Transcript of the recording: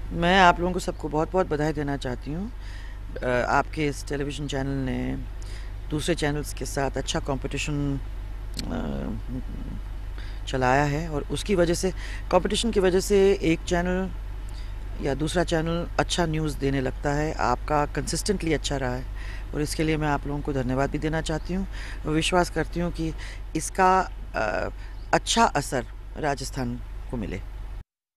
मैं आप लोगों को सबको बहुत बहुत बधाई देना चाहती हूँ। आपके इस टेलीविज़न चैनल ने दूसरे चैनल्स के साथ अच्छा कंपटीशन चलाया है और उसकी वजह से, कंपटीशन की वजह से एक चैनल या दूसरा चैनल अच्छा न्यूज़ देने लगता है। आपका कंसिस्टेंटली अच्छा रहा है और इसके लिए मैं आप लोगों को धन्यवाद भी देना चाहती हूँ और विश्वास करती हूँ कि इसका अच्छा असर राजस्थान को मिले।